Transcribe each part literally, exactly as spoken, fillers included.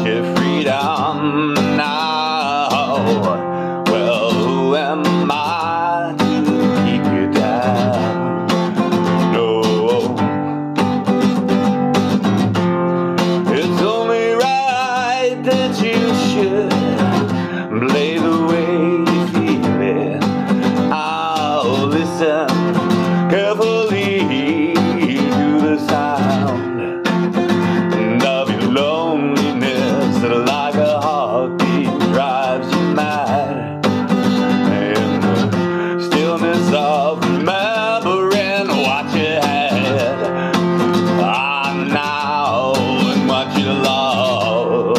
your freedom now. Well, who am I to keep you down? No, it's only right that you should play the way you feel it. I'll listen carefully to the sound of your loneliness that like a heartbeat drives you mad. In the stillness of remembering what you had, I'm now and what you lost.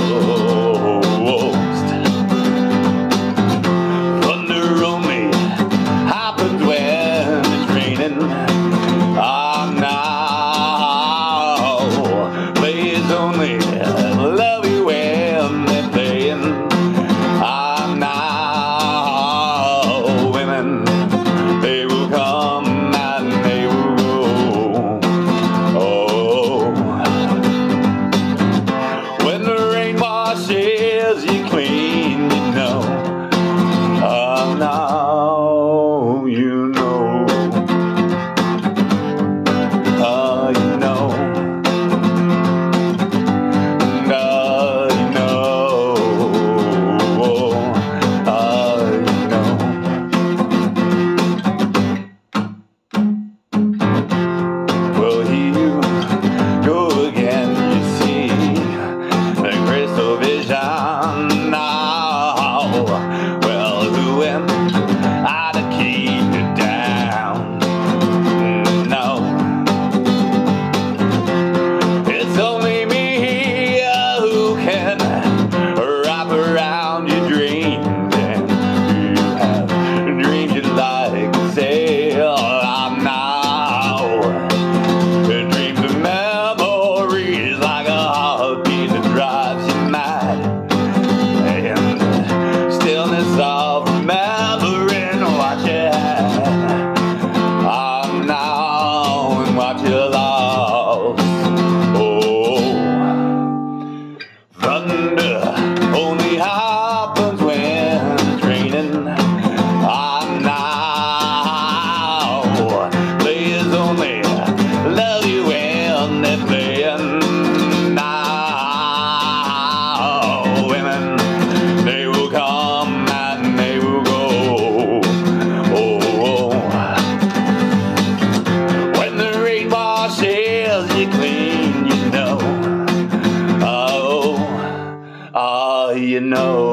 Thunder only happens when it's raining. I'm now plays only love you when they're playing. I'm now women, they will come and they will go. Oh, when the rain washes you clean, you know. Oh, now you know. Oh, you know. Oh, you know. Oh, you know. Well, here you go again, you see the crystal vision now. Well, who am I to keep you down? No, it's only me who can wrap around your dreams, and you have dreams you'd like to sail. I'm now dreams of memories like a heartbeat that drives you mad. And the stillness of remembering what you had, I'm now and what you lost. Oh, thunder only happens when it's raining. I'm now players only love you when they're playing. Now women, they will come and they will go. Oh, when the rain washes you clean, you know. Oh, oh, you know.